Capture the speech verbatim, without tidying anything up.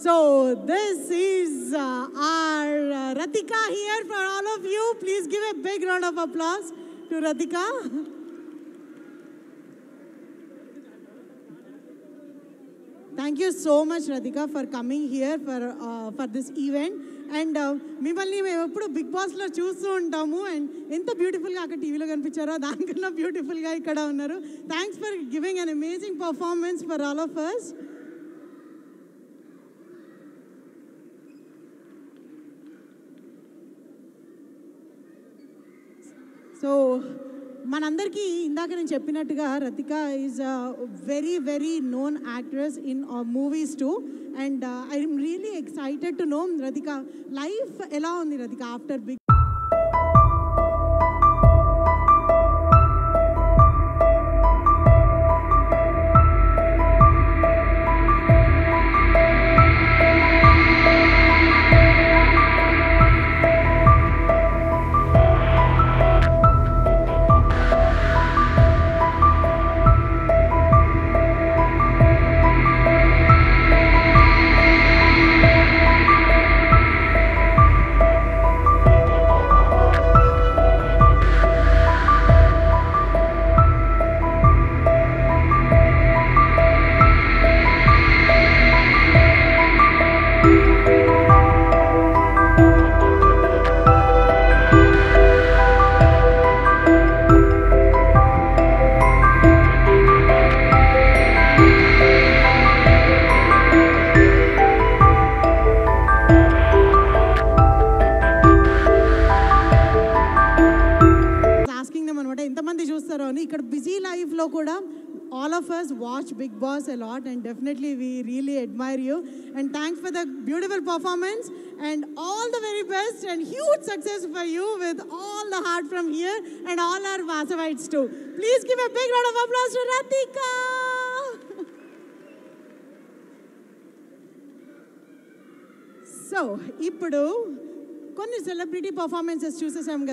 So this is uh, our uh, Ratika here for all of you. Please give a big round of applause to Ratika. Thank you so much, Radhika, for coming here for uh, for this event. And మిమ్మల్ని మేము ఎప్పుడు big బాస్లో చూస్తూ ఉంటాము and ఎంత బ్యూటిఫుల్గా అక్కడ టీవీలో కనిపించారో దానికన్నా బ్యూటిఫుల్గా ఇక్కడ ఉన్నారు. Thanks for giving an amazing performance for all of us. So మనందరికీ ఇందాక నేను చెప్పినట్టుగా Rathika is a very very known actress in movies too. And I'm really excited to know Rathika life ఎలా ఉంది రతిక ఆఫ్టర్ బిగ్. ఎంతమంది చూస్తారో అని ఇక్కడ బిజీ లైఫ్లో కూడా all of us watch Big Boss a lot and definitely we really admire you and thanks for the beautiful performance and all the very best and huge success for you with all the heart from here and all our Vasavites too. Please give a big round of applause to Ratika. So, ఇప్పుడు కొన్ని celebrity performances చూసేసాం.